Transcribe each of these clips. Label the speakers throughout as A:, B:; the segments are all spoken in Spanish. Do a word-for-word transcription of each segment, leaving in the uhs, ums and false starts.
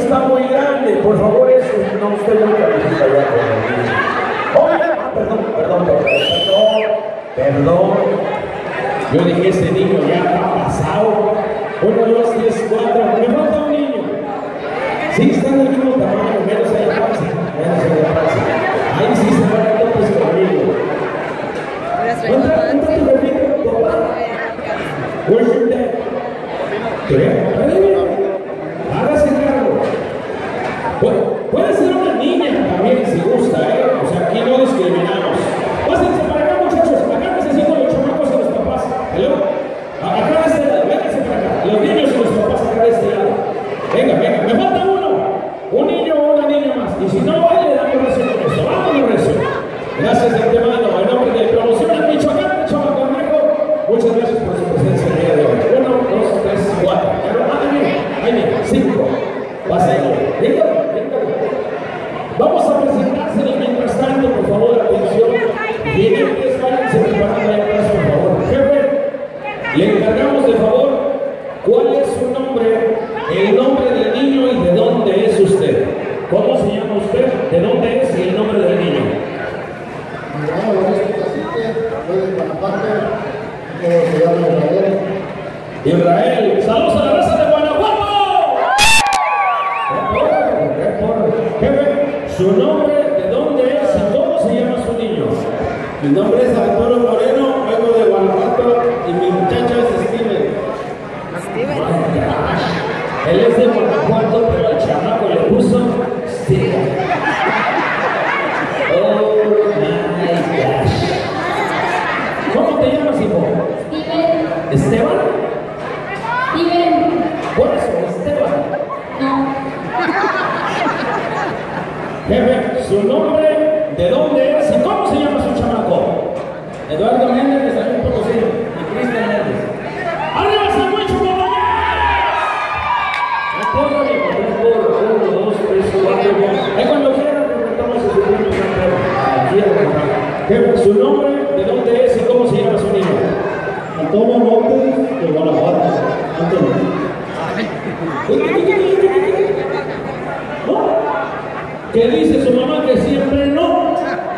A: está muy grande, por favor, eso no usted no califica ya con el niño. Oiga, ah, perdón, perdón, perdón, perdón, perdón. Yo dije, ese niño ya está pasado. Uno, dos, tres, cuatro, me falta un niño. Sí, están del mismo tamaño, menos en la panza, menos en la panza. Ahí sí se van a topes conmigo. ¿Cuánto te repito, papá? Where's your dad? ¿Qué? Hágase cargo. Puede ser una niña también si gusta, ¿eh? O sea, aquí no discriminamos. Pásense para acá, muchachos. Acá necesito los chamacos y los papás. ¿Hello? Acá de este lado, vénganse para acá. Los niños y los papás acá de este lado. Venga, venga, me falta uno. Un niño o una niña más. Y si no, ahí le damos rezo con esto. Vamos, rezo. Gracias de antemano. En nombre de Promoción Michoacán, Chamacornejo, muchas gracias por su presencia el día de hoy. Uno, dos, tres, cuatro. Ahí viene, ahí viene. Cinco. Pasa ahí. Venga, venga. Vamos a presentárselo mientras tanto, por favor, atención. Vienen tres, váyanse preparando ahí atrás, por favor. Jefe, le encargamos de favor, ¿cuál es su nombre? El nombre del niño y de dónde es usted. ¿Cómo se llama usted? ¿De dónde es y el nombre del niño?
B: Mi nombre es Cacique, soy de Guanajuato, se llama Israel.
A: Israel, saludos a la raza de Guanajuato. Jefe, su nombre, de dónde es y cómo se llama su niño.
C: Mi nombre es Arturo Moreno, vengo de Guanajuato y mi muchacho es Steven.
A: Steven. Oh, él es de Guanajuato, pero el chamaco le puso Steven. Oh my gosh. ¿Cómo te llamas, hijo?
D: Steven.
A: ¿Esteban?
D: Steven.
A: Por eso, Esteban.
D: No.
A: Jefe, su nombre, de dónde es y cómo se llama su chamaco.
C: Eduardo Méndez de San Luis Potosí y Cristian Méndez.
A: ¡Arriba San Luis, compañeros! No puedo, hijo, no puedo. Uno, dos, tres, cuatro, ahí cuando quieran, presentamos a su niño. Jefe, su nombre, de dónde es y cómo se llama su niño.
B: Antonio Montes de Guanajuato. Antonio.
A: ¿Qué dice su mamá que siempre no?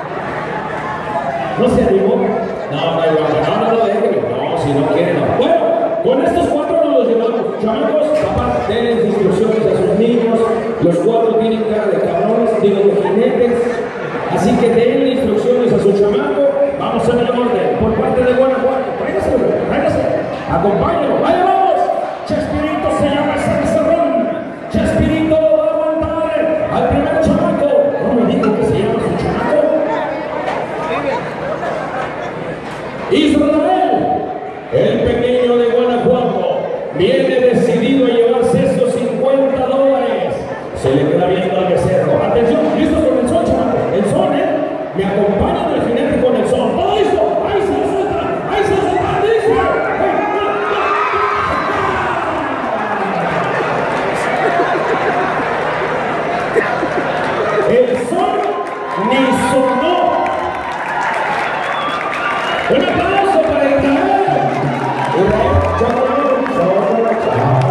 A: ¿No se animó? No, no, no, no, no, déjelo. No, si no quiere, no. Bueno, con estos cuatro nos los llevamos. Chamacos, papás, denles instrucciones a sus niños. Los cuatro tienen cara de cabrones, digo de jinetes. Así que denle instrucciones a su chamaco. Vamos a ver el orden. Por parte de Guanajuato. Tráigase, tráigase. Acompáñalo. ¡Ahí vamos! Chespirito se llama Sanzarrón. Chespirito va a aguantar al primer chamaco. ¿Cómo me dijo que se llama su chamaco? Israel, el pequeño de Guanajuato, viene decidido a llevarse estos cincuenta dólares. Se le queda viendo al becerro. Atención, listos con el son, chamaco. El son, ¿eh? Me acompañan el jinete con el son. ¡Todo listo! ¡Ahí se lo sueltan! ¡Ahí se lo sueltan! ¡Listo! El son ni sonó. Un aplauso para Israel. Israel, chao, chao, chao.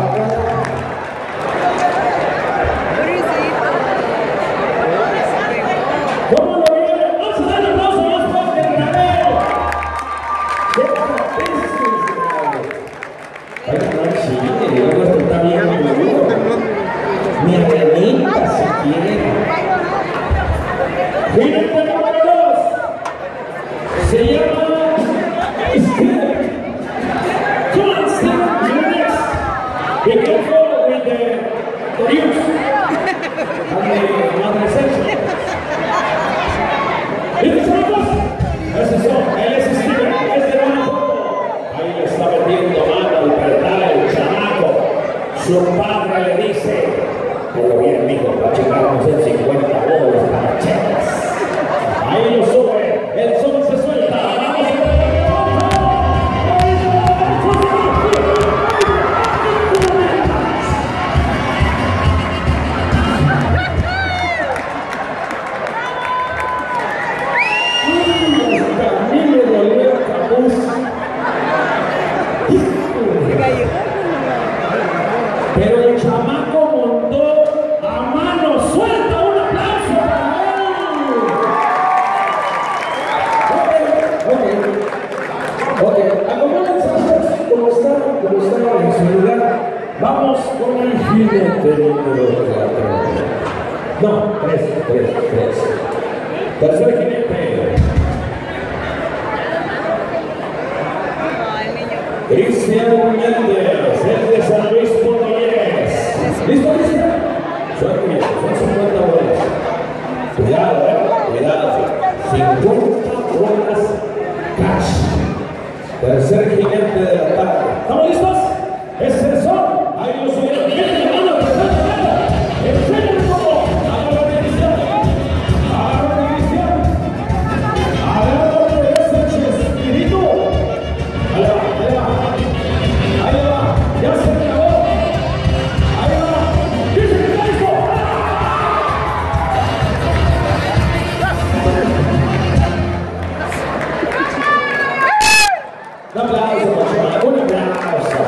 A: ¿Cómo lo vieron? Vamos a dar un aplauso más fuerte a Israel. ¡Qué grandísimo Israel! Ay, no, sí, y luego esto está bien maduro. Mi arenita, si quieren. Jinete número dos. Se llama Steven. Come on, Steven, you're next. Be careful with the, the use and the malversación. ¿Viste, chicos? Ese son, él es Steven, es de Guanajuato. Ahí le está metiendo mano al apretar el chamaco. Su padre le dice, todo bien, mijo, para checarnos en cincuenta dólares para cheques. Ahí lo sube, el son se suelta. ¡Vamos a ver! A mí me dolió el capuz. Pero el chamaco montó a No, tres, tres, tres. Tercer jinete. Cristian Méndez, el de San Luis Potosí. ¿Listo, Cristian? Suerte, bien, son cincuenta bolas. Cuidado, eh, cuidado. cincuenta bolas cash. Tercer jinete de la tarde. ¿Estamos listos? Es el sol. Ahí lo subieron. Viene la mano, enseña el poco. Agarra de Cristian. Agarra de Cristian. Agarra de ese chespirito. Ahí va, ahí va. Ahí va. Ya se acabó. Ahí va. Dice que está listo. Un aplauso, un aplauso.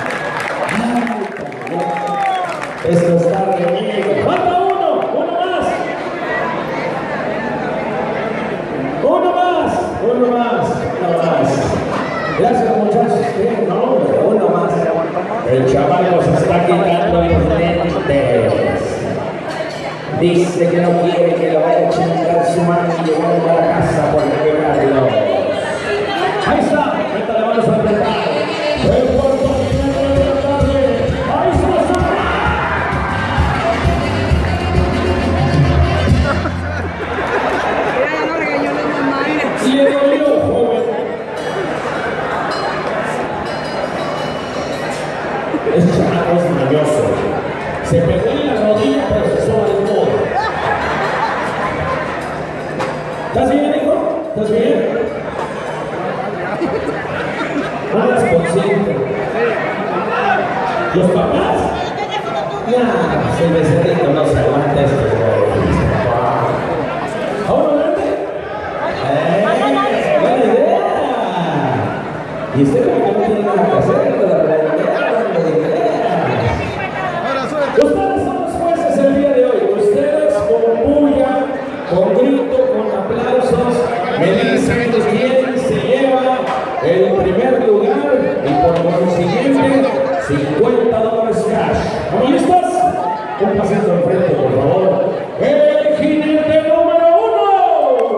A: Esto está reñido. ¡Falta uno! ¡Uno más! ¡Uno más! ¡Uno más! ¡Uno más! Gracias, muchachos. ¿Qué? No, hombre, uno más. El chaval nos está quitando los lentes. Dice que no quiere que lo vaya a chingar su mano y llevarlo a la casa por quebrarlo. Ahí está. Esta le vamos a apretar. El cuarto final de la tarde. Ahí se lo saca. Le dolió, joven. Ese chamaco es mañoso. Se pegó en la rodilla, pero se soba del todo. ¿Estás bien, hijo? ¿Estás bien? No las consciente. ¿Los papás? Ya, el becerrito no se aguanta estos güeyes. ¿A uno grande? ¡Eh! ¡Buena idea! Y usted como que no tiene nada que hacer con la realidad, de ideas. Ustedes son los jueces el día de hoy. Ustedes con bulla, con grito, con aplausos, me dicen quién se lleva el primer lugar y por consiguiente cincuenta dólares cash. ¿Estamos listos? Un pasito al frente, por favor. El jinete número uno.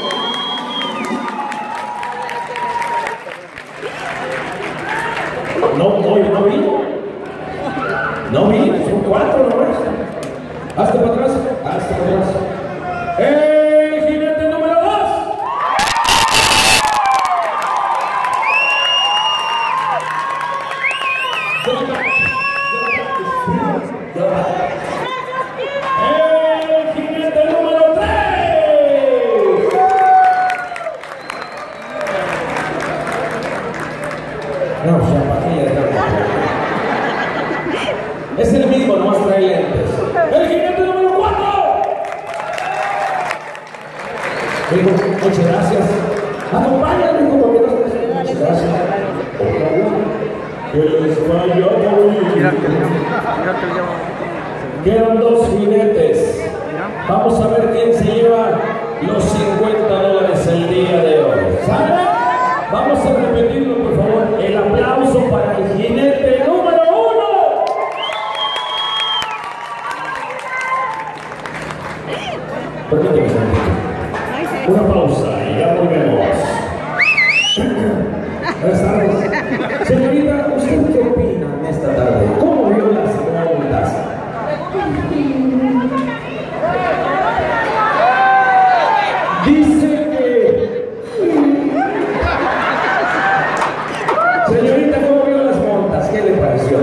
A: No, no, no vi. No vi, son cuatro nomás. Hazte para atrás, hazte para atrás. El jinete número dos. El jinete número tres. No, zapatillas, no. Es el mismo, nomás trae lentes. El jinete número cuatro. Hijo, muchas gracias. Acompáñame, hijo, porque no se me muchas gracias. Por favor. Que les vaya muy bien. Quedan dos jinetes. Vamos a ver quién se lleva los cincuenta dólares el día de hoy. ¿Sale? Vamos a repetirlo, por favor. El aplauso para el jinete número uno. Permíteme un momentito. Una pausa y ya volvemos. Buenas tardes. Señorita, ¿usted qué opina en esta tarde? ¿Cómo vio las preguntas? Dice que... Señorita, ¿cómo vio las montas? ¿Qué le pareció?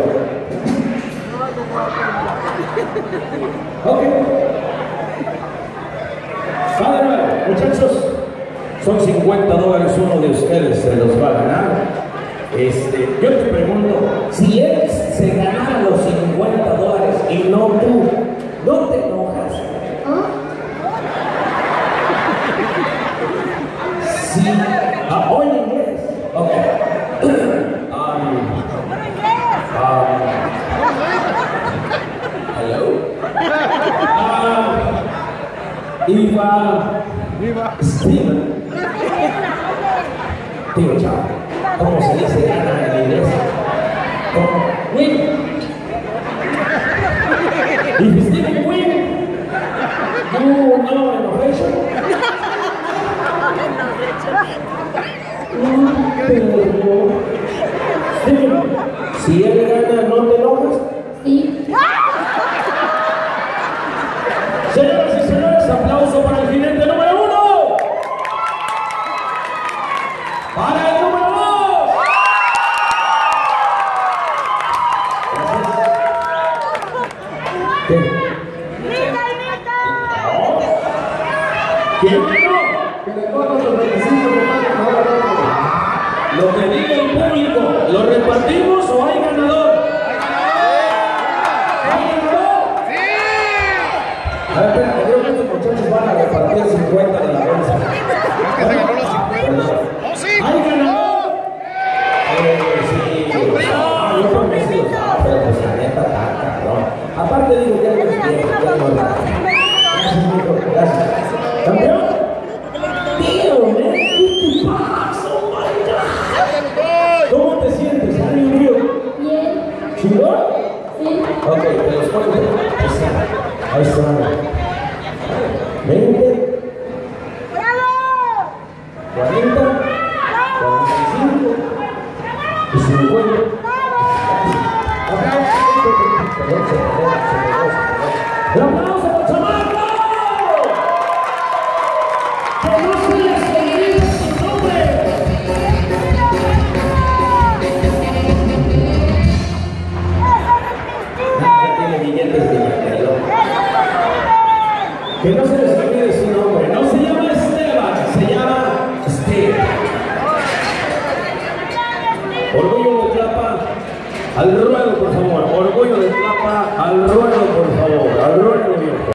A: Ok. Va de nuevo, muchachos. Son cincuenta dólares, uno de ustedes se los va a ganar. Este, yo te pregunto, si él se ganara los cincuenta dólares y no tú, ¿no te enojas? Sí. Ah, oye, inglés. Ok. Um, um, hello? Uh, Iva. Steven. Tío, chao. ¿Cómo se dice gana en inglés? ¿Cómo? Win. If Steven win, Señoras y señores, aplauso para el jinete número uno. Para el número dos. ¿Qué? ¿Quién ganó?
B: Que le pongan los requisitos, compadre, no haga nada.
A: Lo que diga el público, ¿lo repartimos o hay ganador? ¿Hay ganador? A ver, espera, creo que estos muchachos van a repartir cincuenta de la bolsa.
E: Que se ganó los cincuenta. ¡Oh, sí!
A: ¿Hay ganador? Eh, sí. Ah, yo creo que sí lo sabe, pero pues la neta está cabrón. Aparte digo que es bien, ya no es nada. Gracias, mijo, gracias. ¿Campeón? Tío, ¿eh? ¿Qué te pasa, man? ¿Cómo te sientes, Ari, mío?
D: Bien.
A: ¿Chingón?
D: Sí.
A: Ok, te los cuento. Ahí está. Ahí está. veinte. cuarenta. cuarenta y cinco. Y cincuenta. ¡Un aplauso para Chamaco! ¡Que no se les olvide su nombre! Ya tiene billetes de dinero. Que no se les olvide su nombre. No se llama Esteban, se llama Steve. Orgullo de Tlapa, al ruedo, por favor. Orgullo de Tlapa, al ruedo, por favor. Al ruedo, viejo.